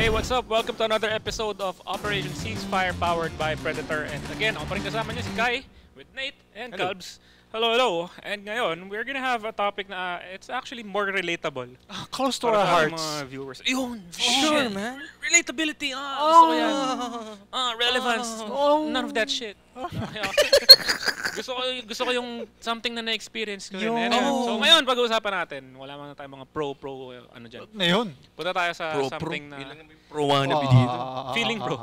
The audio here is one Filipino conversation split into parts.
Hey, what's up? Welcome to another episode of Operation Ceasefire powered by Predator. And again, ako pa rin kasama niya si Kai with Nate and Hello. Cubs. Hello, hello. And ngayon, we're gonna have a topic na it's actually more relatable. Close to Para our sa hearts. mga viewers. Yun! Sure, shit. man. Relatability! Gusto ko yan. Relevance. None of that shit. gusto ko yung something na na-experience ko rin. So ngayon, pag-uusapan natin, wala man tayong mga pro, ano dyan. Ngayon. Punta tayo sa Pro. something na... Pro wannabe dito. Feeling pro.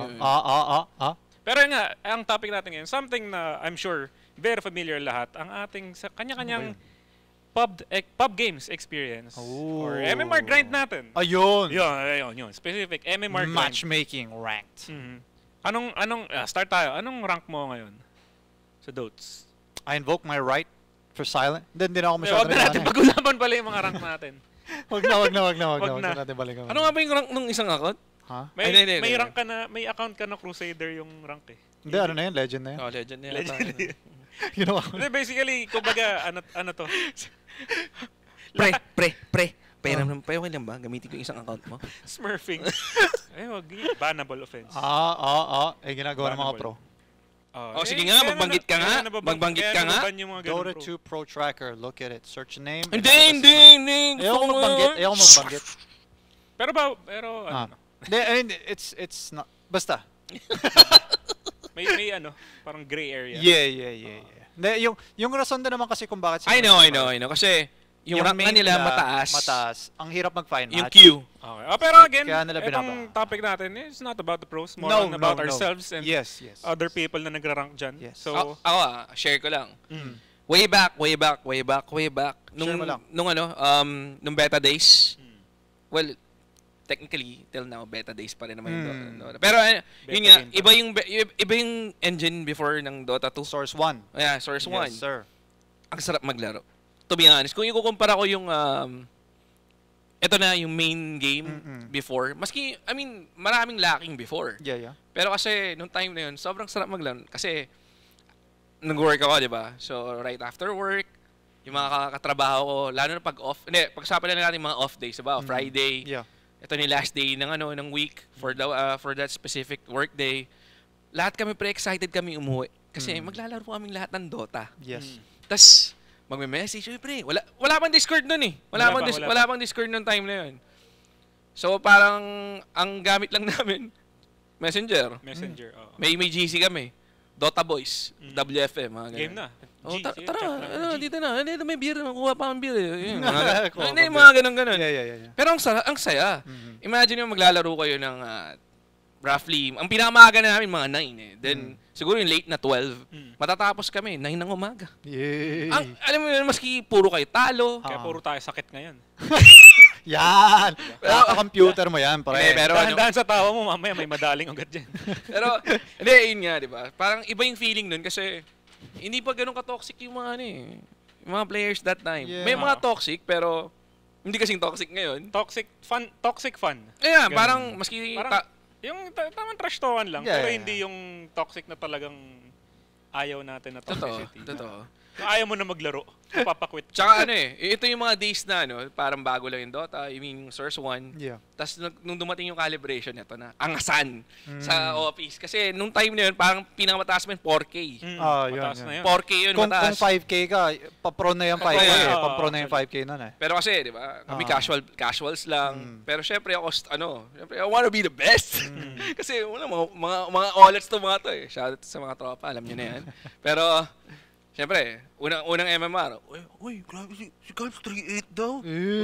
Pero nga, ang topic natin ngayon, something na I'm sure very familiar lahat, ang ating sa kanya-kanyang pub games experience. Or MMR grind natin. Ayun. Yun. Specific MMR grind. Matchmaking ranked. Start tayo. Anong rank mo ngayon sa Dotes? I invoke my right for silent. Hindi na ako Huwag masyado na natin pag-usapan pala yung mga rank natin. Wag na. Wag na. natin balikan. Ano nga ba yung rank nung isang account? Ha? May rank ka na, may account ka na Crusader yung rank eh. Hindi, ano na yun? Legend na yun. Oh, legend na Legend yata. yun. Ginawa ko. Hindi, basically, kumbaga, ano to? Pre. Payo lang ba? Gamitin ko yung isang account mo. Smurfing. Wag. Bannable offense. Ginagawa ng mga pro. Sige nga, magbanggit ka nga. Magbanggit ka nga. Dota 2 Pro Tracker. Look at it. Search name. Hindi. Ayoko magbanggit. Pero ano? Hindi, it's not. Basta. May parang gray area. Yeah. Hindi, yung rason din naman kasi kung bakit I know. Kasi yung rank na nila mataas. Ang hirap mag-find match. Yung queue. Okay. Pero again, Kaya nila itong topic natin is not about the pros, more No, on about no. ourselves and Yes. other people na nagra-rank dyan. Yes. So, Ako share ko lang. Way back. Share mo lang. Nung beta days. Well, technically, till now, beta days pa rin naman yung Dota. Pero yun nga, iba yung engine before ng Dota 2. Source 1. Yeah, Source 1. Yes, sir. Ang sarap maglaro. To be honest, kung ikukumpara ko yung ito na yung main game before, maski, maraming lacking before. Yeah. Pero kasi, nung time na yun, sobrang sarap maglaro. Kasi, nag-work ako, di ba? So, right after work, yung mga katrabaho ko, lalo na pag off, pag-usapan na natin mga off days, diba? Friday, Yeah. ito ni last day ng week for that specific work day. Lahat kami excited kami umuwi. Kasi maglalaro kaming lahat ng Dota. Yes. Tas magme-message, pre. Wala pang Discord noon eh. Wala pang Discord noong time na 'yon. So parang ang gamit lang namin Messenger. oo. May GC kami. Dota Boys, WFM, mga ganun. Game na. Tara, dito na. Dito may beer, kuha pa ang beer. Mga ganun. Yeah. Pero ang saya. Imagine mo maglalaro kayo ng roughly, ang pinakamaga na namin mga 9 eh. Then, siguro yung late na 12, matatapos kami, 9 ng umaga. Yay. Alam mo yun, maski puro kayo talo. Kaya puro tayo sakit ngayon. Yan! Computer mo yan, pare. Pero Dahan sa tawa mo, mamaya may madaling ugat dyan. Pero, hindi, yun nga, di ba? Parang iba yung feeling nun kasi hindi pa ganun ka-toxic yung mga yung mga players that time. Yeah. May mga toxic, pero hindi kasing toxic ngayon. Toxic fun. Yeah, Ganun. parang maski... Yung tamang trash talkan lang, Yeah. pero hindi yung toxic na talagang ayaw natin na toxicity. Totoo. Yung ayaw mo na maglaro, papakwit. Tsaka ito yung mga days na parang bago lang yung Dota, yung Source 1. Yeah. Tapos nung dumating yung calibration, ito na, angasan sa office. Kasi nung time na yun, parang pinakamataas mo yun, 4K. Mataas na yun. 4K yun, Kung mataas. 5K ka, pa-pro na yung 5K. Pa-pro na yung 5K nun eh. Pero kasi, di ba, kami casuals lang. Pero syempre ako, syempre I wanna be the best. Kasi mga all-outs to mga to eh. Shoutout sa mga tropa, alam nyo na yan. Pero, syempre, unang MMR, uy, grabe si Calbs 3-8 daw.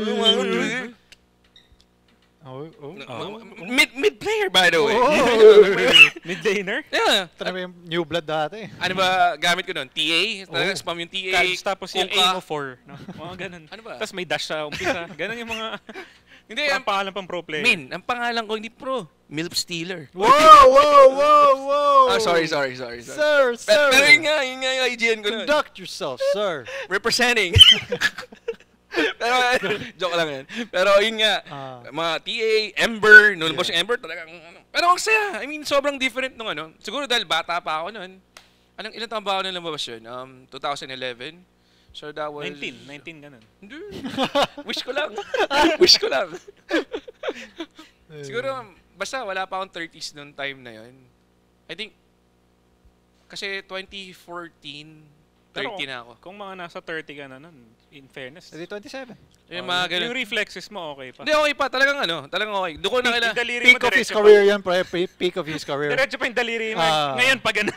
Mid player, by the way. Mid-laner? Yeah. Ito na yung new blood dati. Ano ba gamit ko nun? TA? Talagang spam yung TA. Calbs, tapos yung aim mo 4. No? Mga ganun. Ano ba? Tapos may dash sa umpisa. Ganun yung mga... Hindi, ang pangalan pang pro player. ang pangalan ko hindi pro. Milp Stealer. Whoa! Sorry. Sir! Pero yun nga yung IGN ko nun. Conduct yourself, sir. Representing. Pero, joke lang yan. Pero yun nga, mga TA, Ember, nung labas yung Ember, talagang, pero ang saya. Sobrang different nung siguro dahil bata pa ako nun. Ilan taon ba ako nung lumabas yun? 2011? So that was... 19 ganun. Wish ko lang. Siguro, basta wala pa akong 30s noong time na yun. I think, kasi 2014, 30 na ako. Kung mga nasa 30 ka na nun, in fairness. Hindi 27. Yung mga ganun. Yung reflexes mo, okay pa. Hindi, okay pa. Talagang okay. Doon ko na kailangan. Peak of his career yan, pre. Peak of his career. Diretso pa yung daliri mo. Ngayon pa ganun.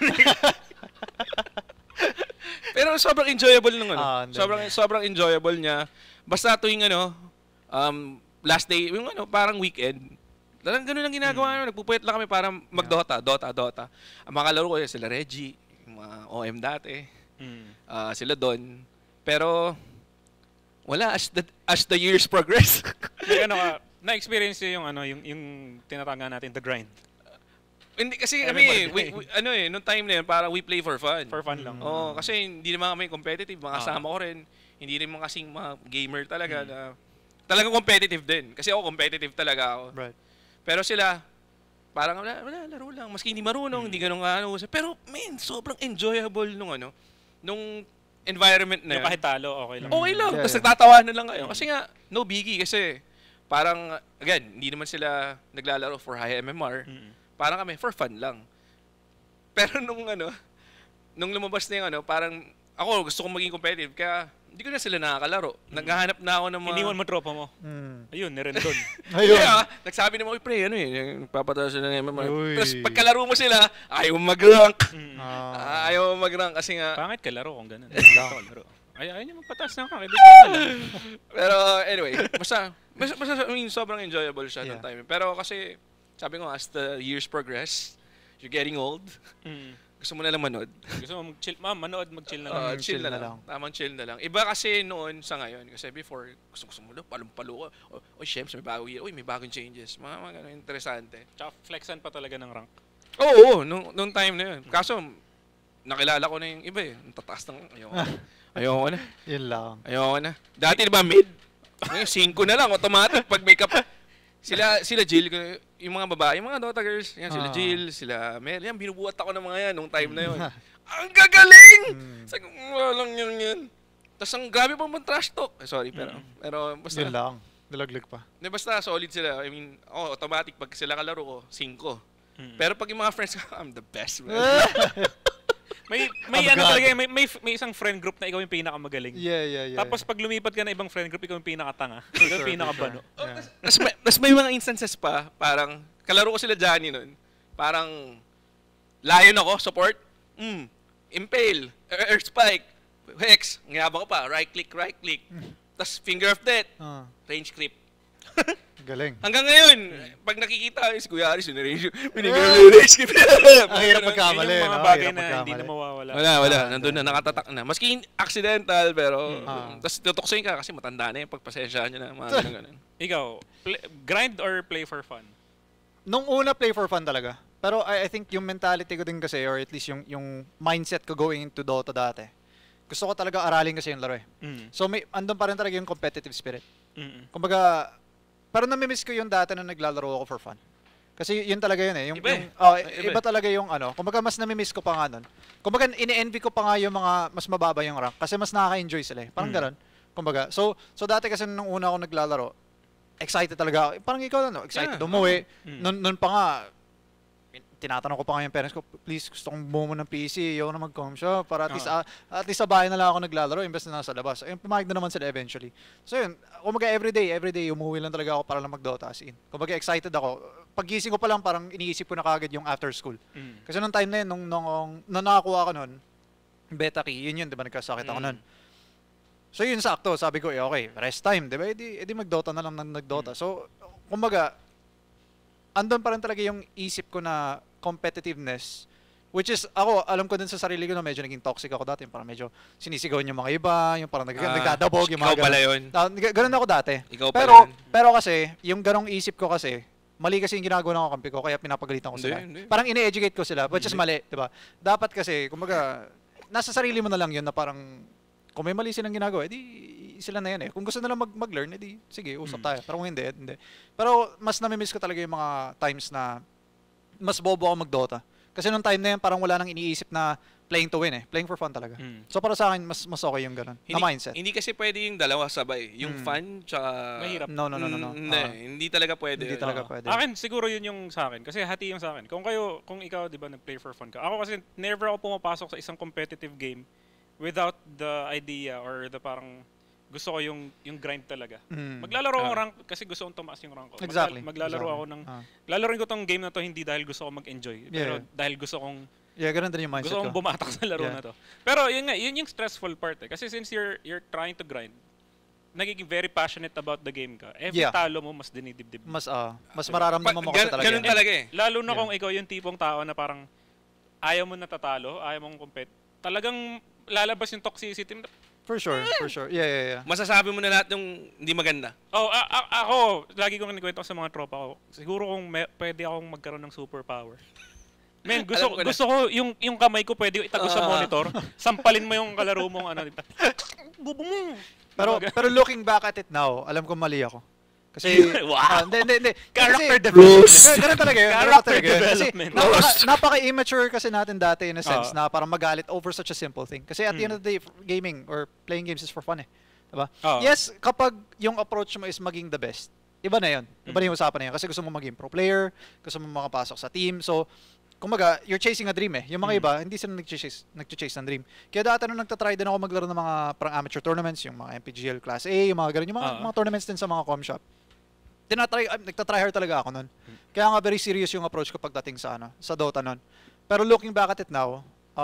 Pero sobrang enjoyable nung sobrang enjoyable niya. Basta tuwing last day, yung parang weekend. Talagang ganun lang ginagawa. Nagpupuyat lang kami para mag-Dota. Ang mga kalaro ko, sila Reggie, yung mga OM dati. Sila Don. Pero wala as the years progress. May na-experience yung tinatanga natin, the grind. Hindi kasi kami nung time na yun, parang we play for fun. For fun lang. Kasi hindi naman kami competitive, mga kasama ko rin. Hindi rin mga kasing mga gamer talaga na talagang competitive din. Kasi ako competitive talaga ako. Right. Pero sila parang wala, laro lang. Maski hindi marunong, hindi ganun pero sobrang enjoyable nung environment na yun. Kahit talo, okay lang. Okay lang. Tapos nagtatawanan lang kayo. Kasi nga, no biggie. Kasi parang, again, hindi naman sila naglalaro for high MMR. Parang kami, for fun lang. Pero nung lumabas na yung parang, ako gusto kong maging competitive. Kaya, hindi ko na sila nakakalaro. Naghahanap na ako ng mga... Iniwan mo tropa mo. Ayun, nirendon. Ayun. Kaya, nagsabi naman, pre, nagpapataas na ng MMR. Tapos pagkalaro mo sila, ayaw mag-rank. Ayaw mag-rank kasi nga... Pangit ka laro kung gano'n. Ayaw niya magpataas ng rank. Pero anyway, basta sobrang enjoyable siya noong time. Pero kasi, sabi ko, as the years progress, you're getting old. Gusto mo na lang manood. Gusto mo mag-chill. Manood, mag-chill na lang. Chill na lang. Tamang chill na lang. Iba kasi noon sa ngayon. Kasi before, gusto mo lang, palong-palo ka. Shems, may bagong changes. Mga ganun, interesante. Tsaka flexan pa talaga ng rank. Oo, nung time na yun. Kaso, nakilala ko na yung iba Ang tataas ng, ayoko na. Yun lang. Ayoko na. Dati diba mid? Ngayon, 5 na lang, automatic. Pag may sila Jill, yung mga babae, yung mga Dota girls, yan, sila Jill, sila Mel, yan, binubuhat ako ng mga yan nung time na yun. Ang gagaling! Sabi ko, walang yan. Tapos ang grabe pa mong trash talk. Sorry, pero basta. Yun lang. Dalaglag pa. Basta solid sila. I mean, automatic, pag sila kalaro ko, 5. Pero pag yung mga friends ko, I'm the best, man. May talaga, may isang friend group na ikaw yung pinakamagaling. Yeah. Tapos pag lumipat ka na ibang friend group, ikaw yung pinakatanga. Ikaw yung pinakabano. Tapos may mga instances pa, parang, kalaro ko sila Johnny nun, parang, Lion ako, support, Impale, Earth Spike, Hex, ngayabang ko pa, right click, tapos Finger of Death, range creep. Galing. Hanggang ngayon, pag nakikita si Kuya Aris, range creep. Ang hirap magkamali. Yung mga bagay na hindi na mawawala. Wala. Nandun na, nakatatak na. Maski accidental, pero, tapos tutuksoin ka kasi matanda na yung pagpasensyahan nyo na, mga ganun. Ikaw, grind or play for fun? Nung una, play for fun talaga. Pero I think yung mentality ko din kasi, or at least yung mindset ko going into Dota dati, gusto ko talaga aralin kasi yung laro So andun pa rin talaga yung competitive spirit. Kumbaga, pero namimiss ko yung dati na naglalaro ako for fun. Kasi yun talaga yun iba talaga yung kumbaga mas namimiss ko pa nga nun. Kumbaga ini-envy ko pa nga yung mga mas mababa yung rank kasi mas nakaka-enjoy sila Parang gano'n. Kumbaga, so dati kasi nung una ako naglalaro, excited talaga ako. Parang ikaw excited umuwi. Nun pa nga, tinatanong ko pa nga yung parents ko, please, gusto kong bumuo ng PC, ayaw na mag-com shop, para at least sa bahay na lang ako naglalaro, imbes na nasa labas. Ayun, pumayag na naman sila eventually. So yun, kumbaga everyday, umuwi lang talaga ako para lang mag-Dota as in. Kumbaga excited ako. Paggising ko pa lang, parang iniisip ko na kagad yung after school. Kasi nung time na yun, nung nakakuha ko nun, beta key, yun, di ba, nagkasakit ako nun. So yun, sakto, sabi ko, okay, rest time, di ba, edi mag-Dota na lang nag-Dota. So, kumbaga, andun pa rin talaga yung isip ko na competitiveness, which is, ako, alam ko din sa sarili ko na medyo naging toxic ako dati, parang medyo sinisigawan yung mga iba, yung parang nagdadabog, yung mga ikaw pala yun. Ganun ako dati. Ikaw pala yun. Pero kasi, yung ganong isip ko kasi, mali kasi yung ginagawa ng kampi ko, kaya pinapagalitan ko sila. Parang ine-educate ko sila, which is mali, di ba? Dapat kasi, kumbaga, nasa sarili mo na lang yun na parang, kung may mali silang ginagawa, edi sila na yan Kung gusto nila mag-learn, edi sige, usap tayo. Pero kung hindi. Pero mas namimiss ko talaga yung mga times na mas bobo ako mag-Dota. Kasi nung time na yan, parang wala nang iniisip na playing to win Playing for fun talaga. So para sa akin, mas okay yung ganun. Na mindset. Hindi kasi pwede yung dalawa sabay. Yung fun, tsaka... Mahirap. No. Hindi talaga pwede. Hindi talaga pwede. Akin, siguro yun yung sa akin. Kasi hati yung sa akin. Kung ikaw, di ba, nag-play for fun ka. Ako kasi, never ako pumapasok sa isang competitive game without the idea or the parang gusto ko yung grind talaga. Maglalaro ako rank kasi gusto kong tumaas yung rank ko. Exactly. Maglalaro ako ng... Lalaroin ko tong game na to hindi dahil gusto ko mag-enjoy. Pero dahil gusto kong... ganun din yung mindset ko. Gusto kong bumatak sa laro na to. Pero yun nga, yun yung stressful part Kasi since you're trying to grind, nagiging very passionate about the game ka. Every talo mo, mas dinidibdib. Mas mararamdaman mo kasi talaga. Ganun talaga Lalo na kung ikaw yung tipong tao na parang ayaw mo natatalo, ayaw mong compete. Talagang lalabas yung toxicity. For sure. Yeah. Masasabi mo na lahat yung hindi maganda. Ako, lagi kong kinikwento sa mga tropa ko. Siguro kung pwede akong magkaroon ng superpower. Men, gusto ko yung kamay ko pwede itago sa monitor. Sampalin mo yung kalaro mong diba? Bubo mo. Pero looking back at it now, alam ko mali ako. Kasi hindi. Character development. Ganun talaga yun. Character development. Kasi napaka-immature kasi natin dati in a sense na parang magalit over such a simple thing. Kasi at the end of the day, gaming or playing games is for fun Diba? Yes, kapag yung approach mo is maging the best, iba na yun. Iba na yung usapan na yun. Kasi gusto mo maging pro player, gusto mo makapasok sa team. So, kumbaga, you're chasing a dream Yung mga iba, hindi sila nag-chase ng dream. Kaya dati nung nagtatry din ako maglaro ng mga parang amateur tournaments, yung mga MPGL Class A, yung mga ganun, yung mga tournaments din sa mga com shop. Nagtatry hard talaga ako nun. Kaya nga very serious yung approach ko pagdating sa Dota nun. Pero looking back at it now,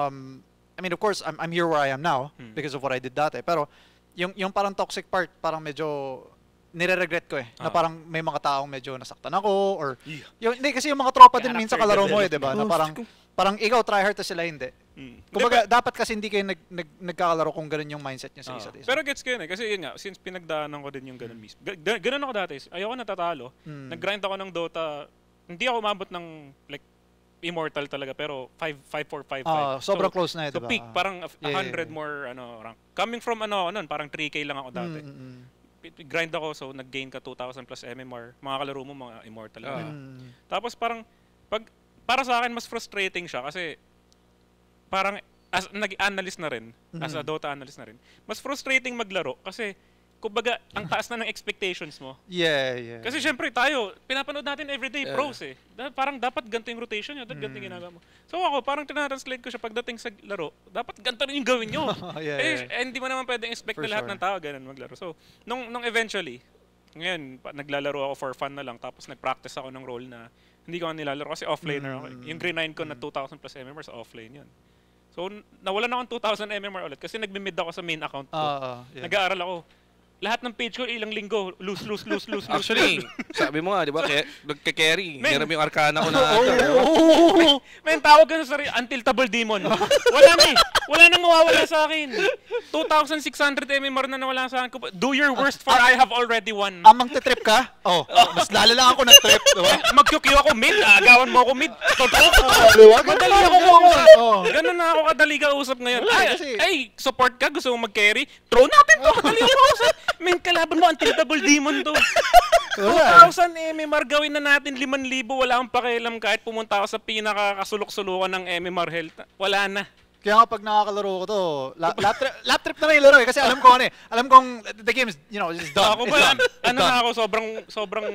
I mean, of course, I'm here where I am now because of what I did dati. Pero yung parang toxic part, parang medyo nire-regret ko na parang may mga taong medyo nasaktan ako or hindi kasi yung mga tropa din minsan kalaro mo diba? Na parang ikaw try hard sila hindi. Kumbaga dapat kasi hindi kayo nagkakalaro kung ganun yung mindset niyo sa isa't isa. Pero gets ko yun kasi yun nga since pinagdaanan ko din yung ganun mismo. Ganun ako dati. Ayoko natatalo. Nag-grind ako ng Dota. Hindi ako umabot ng like immortal talaga pero 5-4-5-5. Sobrang close na diba? So peak parang 100 more rank. Coming from parang 3K lang ako dati. Grind ako, so nag-gain ka 2,000 plus MMR. Mga kalaro mo, mga immortal. Tapos parang, para sa akin, mas frustrating siya kasi parang, as nag-analyst na rin, as a Dota analyst na rin, mas frustrating maglaro kasi, kumbaga, ang taas na ng expectations mo. Yeah. Kasi syempre tayo, pinapanood natin everyday pros Parang dapat ganito yung rotation nyo, dapat ganito yung ginagawa mo. So ako, parang tinatranslate ko siya pagdating sa laro, dapat ganito rin yung gawin nyo. Hindi mo naman pwedeng expect na lahat ng tao ganun maglaro. So, nung eventually, ngayon, naglalaro ako for fun na lang, tapos nag-practice ako ng role na hindi ko nilalaro kasi offlaner ako. Yung Green 9 ko na 2,000 plus MMR sa offlane yun. So, nawalan ako ng 2,000 MMR ulit kasi nagme-mid ako sa main account ko. Nag-aaral ako. Lahat ng page ko, ilang linggo, lose. Actually, sabi mo nga, di ba, nagka-carry. Meron yung Arcana ko na. Men, tawag ka sa sarili, Untiltable Demon. Wala nang mawawala sa akin. 2,600 MMR na nawala sa akin. Do your worst for I have already won. Amang te-trip ka? Mas lalo lang ako na-trip. Diba? Mag-QQ ako mid, agawan mo ako mid. Totoo ko. Madali ako Ganun na ako kadali ka usap ngayon. Ay, support ka, gusto mong mag-carry? Throw natin to, kadali ka usap. Men, kalaban mo, Untiltable Demon to. 2,000 MMR, gawin na natin 5,000, wala akong pakialam kahit pumunta ako sa pinakakasulok-sulukan ng MMR health. Wala na. Kaya nga pag nakakalaro ko to, lap trip na rin yung laro kasi alam ko alam kong the game is, is done. Ako ba, na ako, sobrang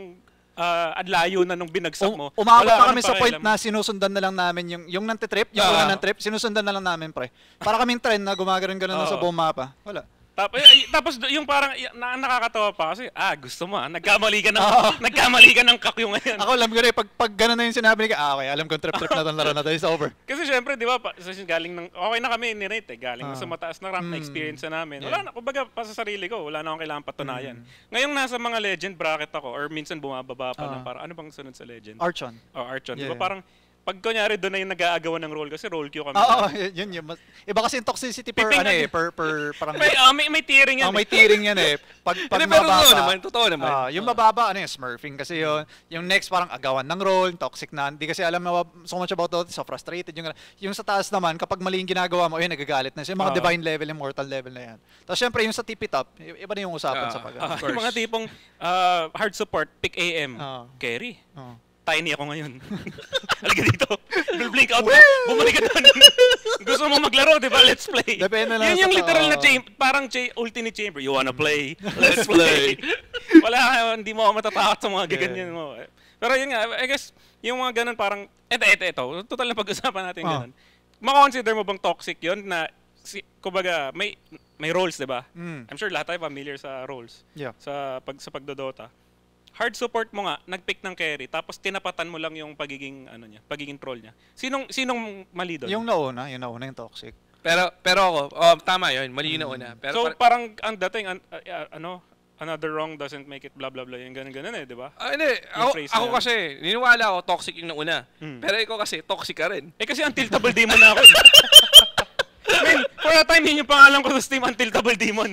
layo na nung binagsak mo. Umabot pa kami sa point na sinusundan na lang namin yung nanti-trip, yung una ng trip, sinusundan na lang namin pre. Para kaming trend na gumagano'n na sa buong mapa. Wala. Tapos yung parang nakakatawa pa kasi gusto mo nagkamali ka ng kakyo ngayon. Ako alam ko rin pag gano'n na yung sinabi ni okay, alam ko trip na tong laro na to, it's over. Kasi syempre, di ba, galing ng okay na kami ni-rate galing sa mataas na rank na experience na namin. Wala na, kumbaga pa sa sarili ko, wala na akong kailangan patunayan. Ngayong nasa mga legend bracket ako or minsan bumababa pa na parang ano bang sunod sa legend? Archon. Archon. Di ba parang pag kunyari doon na yung nag-aagawan ng role kasi role queue kami. Yun. Iba kasi yung toxicity per parang may tiering yan. May tiering yan Pag mababa. Totoo naman. Yung mababa yung smurfing kasi yun. Yung next parang agawan ng role, toxic na. Hindi kasi alam so much about it, so frustrated yung sa taas naman kapag mali yung ginagawa mo, nagagalit na. So, yung mga divine level, immortal level na yan. Tapos syempre yung sa tipi top, iba na yung usapan sa pag. Yung mga tipong hard support, pick AM, carry. tiny ako ngayon. Halika dito. Blink out. Bumalik ka doon. Gusto mo maglaro, di ba? Let's play. Depende lang Yun yung sa literal na tao. parang ultimate chamber. You wanna play? Let's play. Wala, hindi mo ako matatakot sa mga gaganyan mo. Pero yun nga, I guess, yung mga ganun parang, ito. Total na pag-usapan natin ganun. Makakonsider mo bang toxic yun na, kumbaga, may roles, di ba? I'm sure lahat tayo familiar sa roles. Yeah. Sa pagdodota. Hard support mo nga, nag-pick ng carry, tapos tinapatan mo lang yung pagiging troll niya. Sinong mali doon? Yung nauna yung toxic. Pero ako, tama yun, mali yun na una. Pero so parang ang dating, another wrong doesn't make it blah blah blah, yung ganun di ba? hindi. Yung phrase Ako na kasi, niniwala ako toxic yung nauna. Pero ikaw kasi, toxic ka rin. Kasi untiltable demon na ako. Man, for a time, yun yung pangalan ko sa Steam, untiltable demon.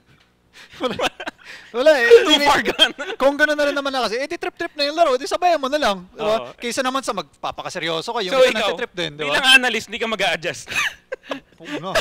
Wala eh. Too far gone. Kung gano'n na rin naman na kasi, trip-trip na yung laro, sabayan mo na lang. Diba? Oo. Kaysa naman sa magpapakaseryoso ka, yung So isa ikaw, nagtitrip din, di ba? bilang analyst, hindi ka mag-a-adjust. Oo nga.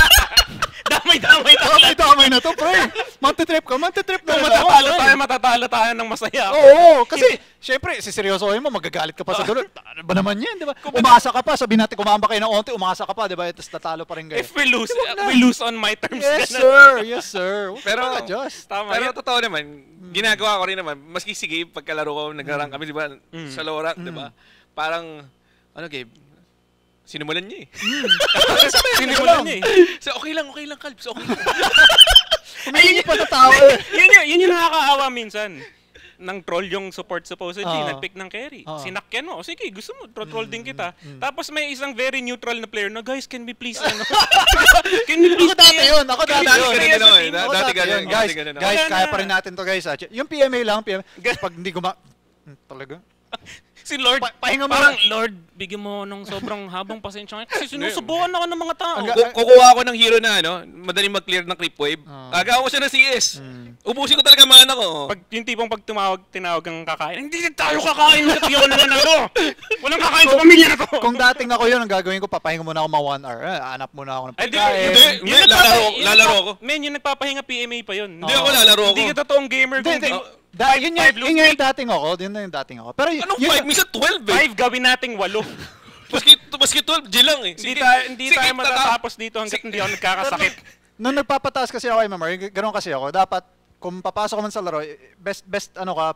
Damay-damay tayo. Damay na to, pre. Mantitrip na Kung rin ako. matatalo tayo ng masaya. Oo, kasi, syempre, siseryosohin mo, magagalit ka pa sa dulo. Ano ba naman yan, di ba? Umasa ka pa, sabihin natin, kumamba kayo ng onti, umasa ka pa, di ba? Tapos tatalo pa rin kayo. If we lose on my terms. Yes, sir. Pero, just. Tama pero yan. totoo naman, ginagawa ko rin naman, maski si Gabe, pagkalaro ko, nag-rank kami, di ba? Sa low rank, di ba? Parang, Gabe, sinimulan niya eh. Sinimulan niya eh. So, okay lang, Kalbs, okay lang. Ayun yung patatawa. Yun yung nakakaawa minsan. Ng troll yung support supposedly, nag-pick ng carry. Sinakyan mo, sige, gusto mo, troll din kita. Tapos may isang very neutral na player na, guys, can we please, can we please, Ako dati yun. Guys, Guys, kaya pa rin natin to, guys. Yung PMA lang, pag hindi talaga? si Lord, pahinga mo parang, lang. Lord, bigyan mo ng sobrang habang pasensya ngayon. Kasi sinusubukan ako ng mga tao. Kukuha ako ng hero na, madaling mag-clear ng creep wave. Agaw ko siya ng CS. Ubusin ko talaga mana ko. Yung tipong pag tinawag kang kakain, hindi tayo kakain, hindi ako nananalo. Walang kakain sa pamilya na to. Kung dating ako yun, ang gagawin ko, papahinga muna ako mga 1 hour. Hanap muna ako ng pagkain. Hindi, lalaro ko. Men, yung nagpapahinga PMA pa yun. Hindi ako lalaro ko. Hindi ka totoong gamer. Yun yung dating ako. Yun yung dating ako. Pero Anong 5? Minsan 12 eh. 5 gawin nating 8. Maski 12, G lang eh. Hindi tayo matatapos dito hanggat hindi ako nagkakasakit. Nung nagpapataas kasi ako kay Mamar, ganoon kasi ako, dapat kung papasok ka man sa laro, best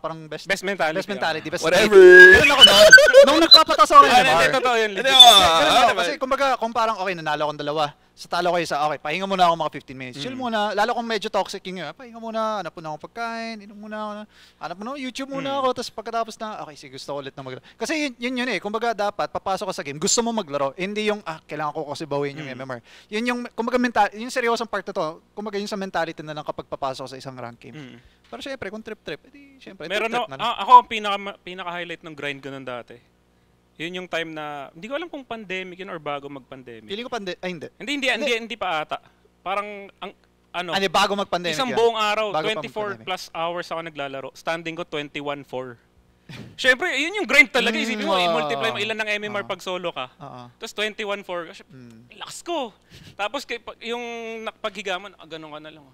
mentality. Whatever. Ganun ako noon. Nung nagpapataas ako kay Mamar. Totoo yun. Kasi kumbaga, kung parang okay, nanalo akong 2. Sa talo ko isa, okay, pahinga muna ako mga 15 minutes. Chill muna. Lalo kung medyo toxic yung pahinga muna, hanap muna ako pagkain, inom muna ako, hanap muna, YouTube muna ako, tapos pagkatapos na, okay, sige, gusto ko ulit na maglaro. Kasi yun eh, kumbaga dapat, papasok ka sa game, gusto mo maglaro, hindi yung, kailangan ko kasi bawin yung MMR. Yun yung, kumbaga, yung seryosong part na to, kumbaga yun sa mentality na lang kapag papasok sa isang rank game. Pero syempre, kung trip-trip, edi syempre, meron trip-trip na lang. ako ang pinaka-highlight ng grind ko nun dati. Yun yung time na, hindi ko alam kung pandemic yun or bago mag-pandemic. Feeling ko hindi. Hindi pa ata. Parang, Bago mag-pandemic isang yan. buong araw, Bago 24 plus hours ako naglalaro. Standing ko 21-4. Syempre, yun yung grind talaga. Isipin mo, i-multiply mo ilan ng MMR pag solo ka. Tapos 21-4. Lakas ko. Tapos yung paghiga mo, ganun ka na lang.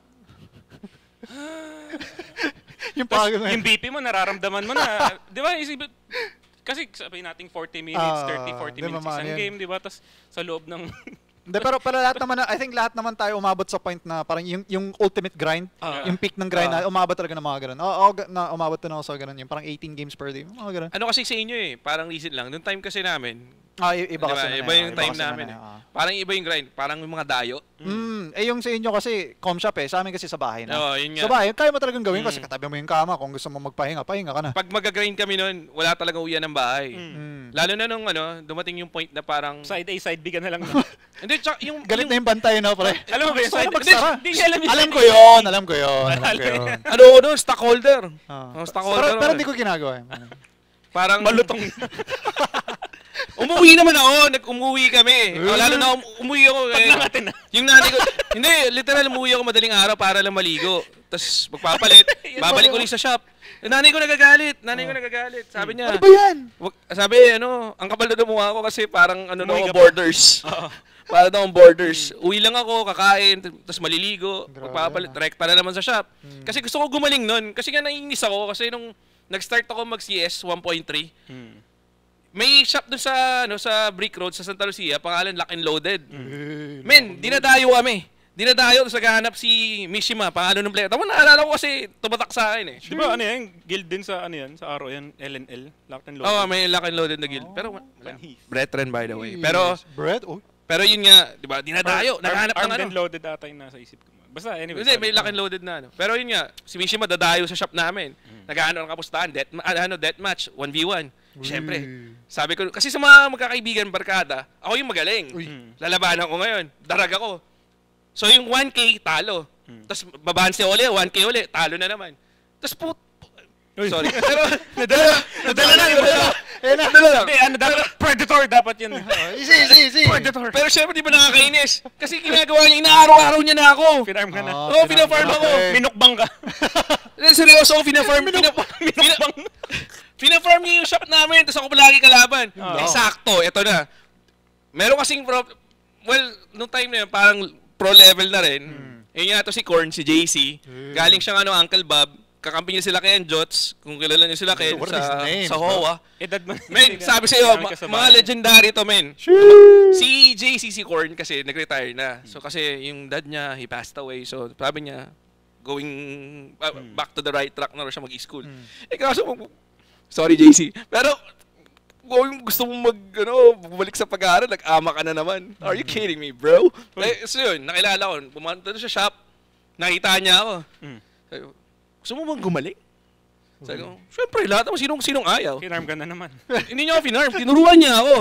Yung BP mo, nararamdaman mo na. Di ba, isipin, kasi sabihin natin 40 minutes, 30-40 minutes isang game, di ba? Tapos sa loob ng... Hindi, pero lahat naman, I think lahat naman tayo umabot sa point na parang yung ultimate grind, yung peak ng grind na umabot talaga ng mga ganun. Umabot na ako sa ganun, yung parang 18 games per day, mga ganun. Ano kasi sa inyo eh, parang recent lang. Noong time kasi namin, iba kasi iba yung time namin eh. Parang iba yung grind, parang yung mga dayo. Yung sa inyo kasi, com shop eh, sa amin kasi sa bahay na. Yun nga. Sa bahay, kaya mo talagang gawin kasi katabi mo yung kama, kung gusto mo magpahinga, pahinga ka na. Pag mag-grind kami noon, wala talagang uwian ng bahay. Lalo na nung dumating yung point na parang... Side A, side B ka na lang. Hindi, yung... Galit na yung bantay na, pre. Alam mo ba yung side B? Alam ko yun. Ano, stockholder. Stockholder. Pero hindi ko ginagawa. Parang... Malutong. Umuwi naman ako, umuwi kami. Lalo na umuwi ako yung nanay ko, hindi, literal umuwi ako madaling araw para lang maligo. Tapos magpapalit, babalik ulit sa shop. Nanay ko nagagalit. Sabi niya, ano ba yan? Sabi, ang kapal na mukha ko kasi parang borders. Para daw borders. Uwi lang ako, kakain, tapos maliligo, magpapalit, rekta na naman sa shop. Kasi gusto ko gumaling nun. Kasi nga naiinis ako kasi nung nag-start ako mag-CS 1.3. May shop dun sa Brick Road sa Santa Lucia, pangalan Lock and Loaded. Men, dinadayo kami. Dinadayo, tapos naghahanap si Mishima, pangalan ng player. Tama, naalala ko kasi tumatak sa akin eh. Di ba ano yan? Guild din sa ano yan? Sa RO yan? LNL? Locked and Loaded? Oo, may Lock and Loaded na guild. Pero, Brethren by the way. Pero yun nga, di ba, dinadayo, naghahanap ng ano. Armed and Loaded ata yung nasa isip ko. Basta anyway. Hindi, may Lock and Loaded na ano. Pero yun nga, si Mishima dadayo sa shop namin. Naghahanap ng kapustahan, deathmatch, 1v1. Siyempre, sabi ko, kasi sa mga magkakaibigan, barkada, ako yung magaling. Lalabanan ko ngayon, darag ako. So yung 1K, talo. Tapos babanse uli, 1K uli, talo na naman. Tapos sorry. Pero, nadala lang. Dapat Predator dapat yun. Easy. Predator. Pero syempre, di ba nakakainis? Kasi ginagawa niya, inaaraw-araw niya na ako. Pinarm ka na. Oo, pinafarm ako. Minukbang ka. Seryoso ako, pinafarm. Pinafarm niya yung shop namin, tapos ako palagi kalaban. Sakto, eto na. Meron kasing nung time na yun, parang pro level na rin. Yun nga to si Korn, si JC. Galing siyang Uncle Bob. Kakampi niya sila Ken Jots. Kung kilala niyo sila Ken sa HOA. Edad mo. Men, sabi sa'yo, mga legendary to, men. Si JC, si Korn kasi nag-retire na. So kasi yung dad niya, he passed away. So sabi niya, going back to the right track na rin siya mag-school. Kaso, sorry JC. Pero, kung gusto mong bumalik sa pag-aaral, nag-ama ka na naman. Are you kidding me, bro? So yun, nakilala ko. Pumunta doon sa shop, nakita niya ako. Sabi ko, gusto mo bang gumaling? Sabi ko, syempre, lahat ako sinong ayaw. Pinarm ka na naman. Hindi niya ako finarm, tinuruan niya ako.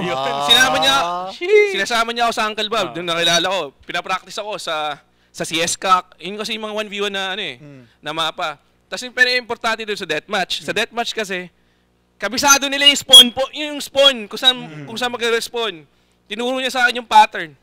Sinasama niya ako sa Uncle Bob. Doon nakilala ko. Pinapractice ako sa CSCAC. Yun kasi yung mga 1v1 na na mapa. Tapos yung importante doon sa deathmatch. Sa deathmatch kasi, kabisado nila yung spawn, kung saan mag-respawn. Tinuro niya sa akin yung pattern.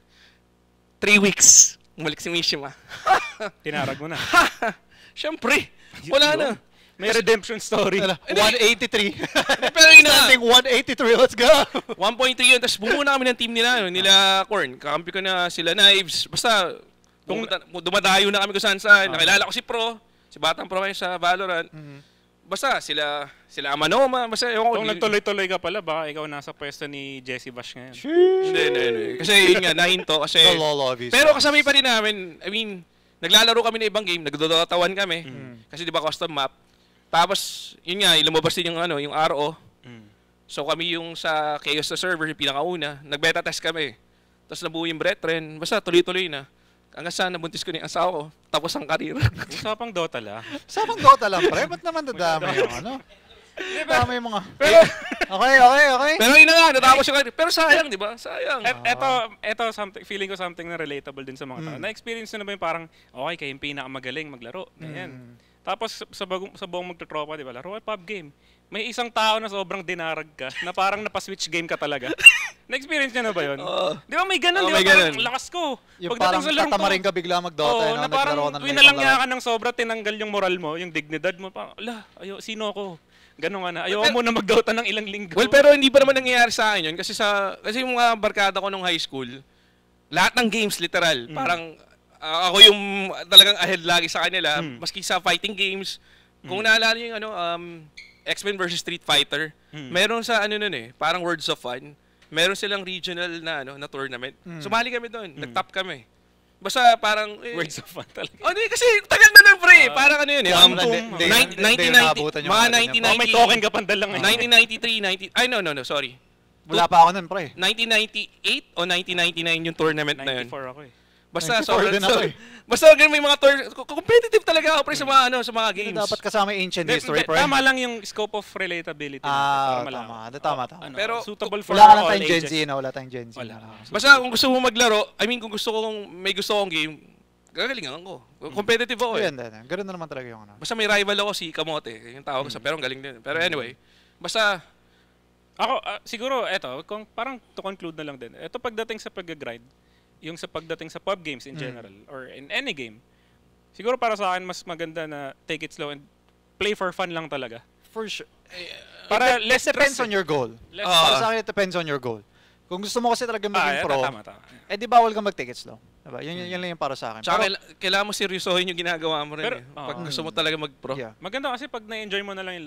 3 weeks. Umalik si Mishima. Tinarag mo na. Siyempre, wala na. May redemption story. 183. Pero yun na. 183, let's go! 1.3 yun. Tapos bumuo na kami ng team nila, nila Korn. Kakampi ko na sila Knives. Basta, dumadayo na kami kung saan. Nakilala ko si Pro, si Batang Pro sa Valorant. Basta sila Amanoma, basta yung kung nagtuloy-tuloy ka pala, baka ikaw nasa pwesto ni Jesse Bash ngayon. Hindi. Kasi yun nga, nahinto kasi. Pero kasama pa rin namin, I mean, naglalaro kami ng ibang game, nagdodotawan kami. Kasi di ba custom map. Tapos, yun nga, lumabas din yung RO. So kami yung sa Chaos na server, yung pinakauna, nag-beta test kami. Tapos nabuo yung Brethren, basta tuloy-tuloy na. Hanggang saan nabuntis ko na yung asawa ko, tapos ang karir. Usapang Dota lang. Usapang Dota lang, pre. Ba't naman dadami yung Dami yung mga... Pero, okay. Pero yun na nga, natapos yung karir. Pero sayang, di ba? Sayang. Ito feeling ko something na relatable din sa mga tao. Na-experience na ba yung parang, okay, kayo yung pinakamagaling maglaro. Ganyan. Tapos sa buong magtutropa, di ba? Laro ay pub game. May isang tao na sobrang dinarag ka, na parang napaswitch game ka talaga. Na-experience niya na ba yun? Di ba may ganun? Di ba parang lakas ko? Yung parang tatamarin ka bigla mag-Dota. Na parang winalangya ka ng sobra, tinanggal yung moral mo, yung dignidad mo. Parang, sino ako? Ganun nga na. Ayaw mo na mag-Dota ng ilang linggo. Well, pero hindi pa naman nangyayari sa akin yun. Kasi yung mga barkada ko nung high school, lahat ng games, literal. Parang, ako yung talagang ahead lagi sa kanila. Maski sa fighting games. Kung naalala yung X-Men versus Street Fighter, meron sa parang Worlds of Fun, meron silang regional na tournament. Sumali kami doon, nag-top kami. Basta parang Worlds of Fun talaga. Kasi tagal na nun, pre. Parang yun 1990, mga 1990. May token ka pandal lang. 1993, no, sorry. Wala pa ako nun, pre. 1998 o 1999 yung tournament na yun. 94 ako Basta may mga competitive talaga ako pre sa mga games. Dapat kasama ancient history, pre. Tama lang yung scope of relatability. Tama. Pero suitable for wala all ages. Wala tayong Gen Z. Basta kung gusto mo maglaro, kung may gusto kong game, gagalingan ko. Competitive ako eh. Ganun na naman talaga yung Basta may rival ako si Kamote, yung tawag ko sa pero ang galing din. Pero anyway, basta ako siguro kung parang to conclude na lang din. Ito pagdating sa pag-grind, yung sa pagdating sa pub games in general or in any game, siguro para sa akin mas maganda na take it slow and play for fun lang talaga. For sure. Para It depends on your goal. Para sa akin, it depends on your goal. Kung gusto mo kasi talaga maging pro, tama. di bawal kang mag-take it slow. Diba? Yun lang yung para sa akin. Tsaka kailangan mo seryosohin yung ginagawa mo rin. Pag gusto mo talaga mag-pro. Maganda kasi pag na-enjoy mo na lang yung laro eh.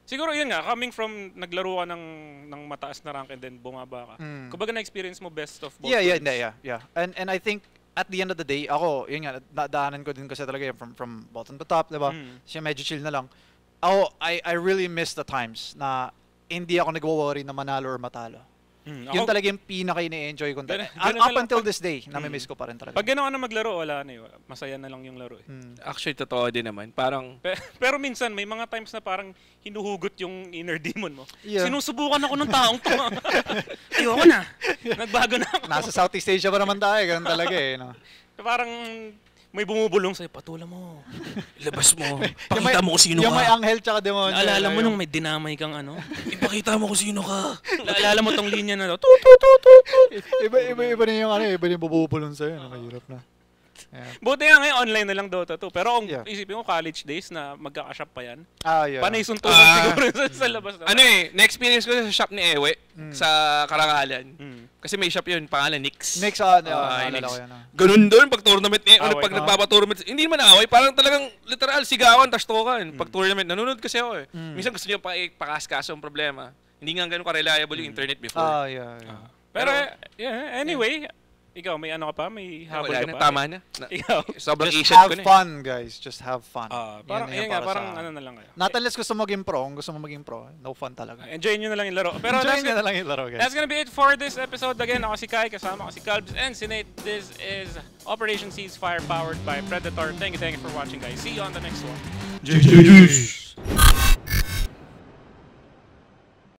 Siguro yun nga, coming from naglaro ka ng mataas na rank and then bumaba ka. Kumbaga na-experience mo best of both worlds. Yeah. And I think at the end of the day, ako, yun nga, nadaanan ko din kasi talaga yun from bottom to top, diba? Siya medyo chill na lang. Ako, I really miss the times na hindi ako nagwo-worry na manalo or matalo. Yun talaga yung pinaka-ini-enjoy ko. Up until this day, nami-miss ko pa rin talaga. Pag gano'n ka na maglaro, wala na yun. Masaya na lang yung laro eh. Actually, totoo din naman. Parang... Pero minsan, may mga times na parang hinuhugot yung inner demon mo. Yeah. Sinusubukan ako ng taong to. Ayoko na. Nagbago na ako. Nasa Southeast Asia pa naman tayo. Ganun talaga eh. No? Parang may bumubulong sa'yo, patula mo. Ilabas mo. Pakita mo kung sino ka. Yung may anghel tsaka demonyo. Naalala mo nung may dinamay kang ano? Ipakita mo kung sino ka. Naalala mo tong linya na to. Iba na yung ano, iba na yung bubulong sa'yo. Nakahirap na. Yeah. Buti nga ngayon, online na lang Dota 2. Pero kung isipin mo, college days na magkakashop pa yan. Panay suntukan siguro sa labas. Ano eh, na-experience ko sa shop ni Ewe sa Karangalan. Kasi may shop yun, pangalan Nix. Nix, naalala ko yan. Ganun doon, pag tournament niya, pag nagpapa-tournament, hindi naman away, parang talagang literal, sigawan, tas tokan. Pag tournament, nanonood kasi ako eh. Minsan gusto niya pakaskaso ang problema. Hindi nga ganun ka-reliable yung internet before. Pero, anyway, ikaw, may ano ka pa? May habol ka pa? Tama na. Ikaw. Sobrang Just have fun, guys. Just have fun. Parang, parang ano na lang kayo. Not unless gusto mo maging pro. Kung gusto mo maging pro, no fun talaga. Enjoy nyo na lang yung laro. Pero enjoy nyo na lang yung laro, guys. That's gonna be it for this episode. Again, ako si Kai, kasama ko si Calbs and si Nate. This is Operation Ceasefire powered by Predator. Thank you for watching, guys. See you on the next one. Juice.